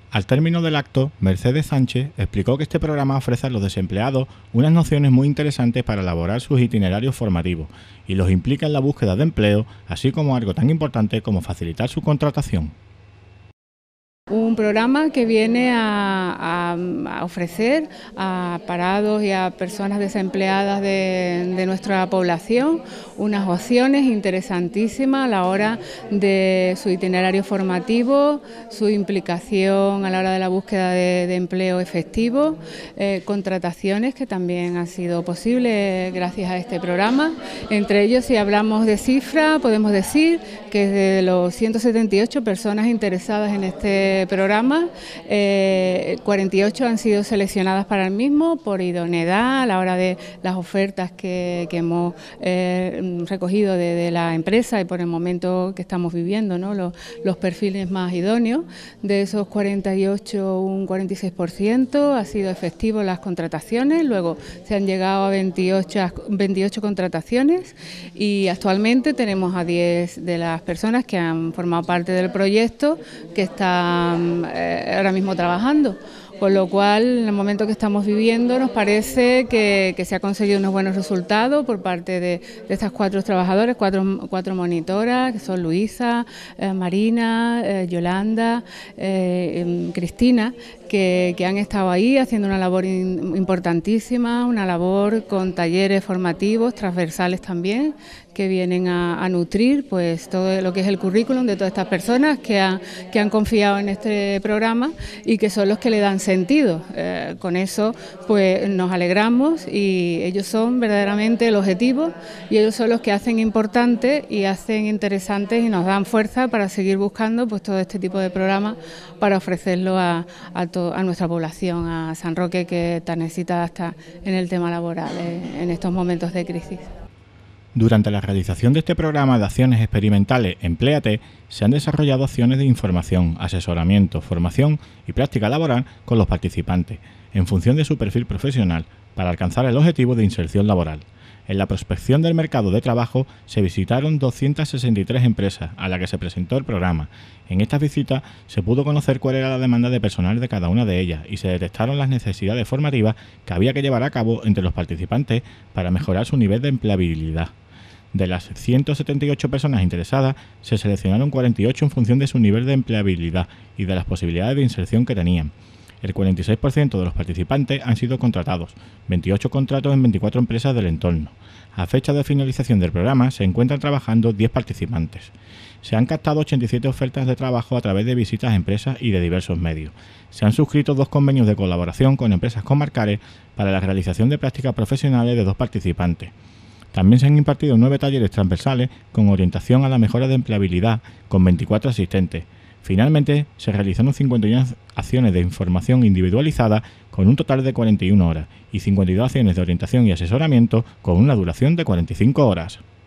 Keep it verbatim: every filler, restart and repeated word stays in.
Al término del acto, Mercedes Sánchez explicó que este programa ofrece a los desempleados unas nociones muy interesantes para elaborar sus itinerarios formativos y los implica en la búsqueda de empleo, así como algo tan importante como facilitar su contratación. Un programa que viene a, a, a ofrecer a parados y a personas desempleadas de, de nuestra población unas opciones interesantísimas a la hora de su itinerario formativo, su implicación a la hora de la búsqueda de, de empleo efectivo, eh, contrataciones que también han sido posibles gracias a este programa. Entre ellos, si hablamos de cifra, podemos decir que de los ciento setenta y ocho personas interesadas en este programa, eh, cuarenta y ocho han sido seleccionadas para el mismo por idoneidad a la hora de las ofertas que, que hemos eh, recogido de, de la empresa y por el momento que estamos viviendo, ¿no? los, los perfiles más idóneos. De esos cuarenta y ocho, un cuarenta y seis por ciento ha sido efectivo las contrataciones, luego se han llegado a veintiocho, veintiocho contrataciones y actualmente tenemos a diez de las personas que han formado parte del proyecto que están eh, ahora mismo trabajando, con lo cual en el momento que estamos viviendo nos parece que, que se ha conseguido unos buenos resultados por parte de, de estas cuatro trabajadores, cuatro, cuatro monitoras, que son Luisa, eh, Marina, eh, Yolanda, eh, Cristina, que, que han estado ahí haciendo una labor in, importantísima, una labor con talleres formativos, transversales también, que vienen a, a nutrir pues todo lo que es el currículum de todas estas personas que han, que han confiado en este programa y que son los que le dan sentido. Eh, con eso pues nos alegramos y ellos son verdaderamente el objetivo y ellos son los que hacen importante y hacen interesantes y nos dan fuerza para seguir buscando pues todo este tipo de programas para ofrecerlo a, a, to, a nuestra población, a San Roque, que tan necesitada está en el tema laboral eh, en estos momentos de crisis. Durante la realización de este programa de acciones experimentales Empléate, se han desarrollado acciones de información, asesoramiento, formación y práctica laboral con los participantes, en función de su perfil profesional, para alcanzar el objetivo de inserción laboral. En la prospección del mercado de trabajo se visitaron doscientas sesenta y tres empresas a las que se presentó el programa. En estas visitas se pudo conocer cuál era la demanda de personal de cada una de ellas y se detectaron las necesidades formativas que había que llevar a cabo entre los participantes para mejorar su nivel de empleabilidad. De las ciento setenta y ocho personas interesadas, se seleccionaron cuarenta y ocho en función de su nivel de empleabilidad y de las posibilidades de inserción que tenían. El cuarenta y seis por ciento de los participantes han sido contratados, veintiocho contratos en veinticuatro empresas del entorno. A fecha de finalización del programa se encuentran trabajando diez participantes. Se han captado ochenta y siete ofertas de trabajo a través de visitas a empresas y de diversos medios. Se han suscrito dos convenios de colaboración con empresas comarcales para la realización de prácticas profesionales de dos participantes. También se han impartido nueve talleres transversales con orientación a la mejora de empleabilidad con veinticuatro asistentes. Finalmente, se realizaron cincuenta y una acciones de información individualizada con un total de cuarenta y una horas y cincuenta y dos acciones de orientación y asesoramiento con una duración de cuarenta y cinco horas.